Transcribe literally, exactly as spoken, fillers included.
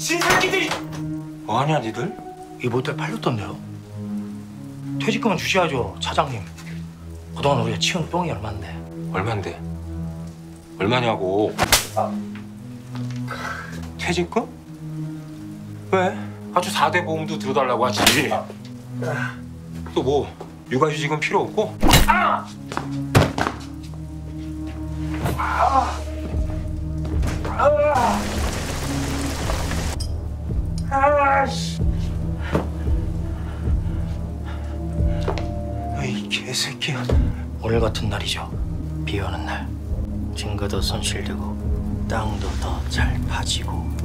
미친 새끼들이! 뭐하냐 니들? 이 모텔 팔렸던데요? 퇴직금은 주셔야죠, 차장님. 그동안 우리가 치운 똥이 얼만데. 얼만데? 얼마냐고? 아. 퇴직금? 왜? 아주 사 대 보험도 들어달라고 하지. 또 뭐 육아휴직은 필요 없고? 아! 아! 아! 아씨! 이 개새끼야. 오늘 같은 날이죠. 비 오는 날. 증거도 손실되고 땅도 더 잘 파지고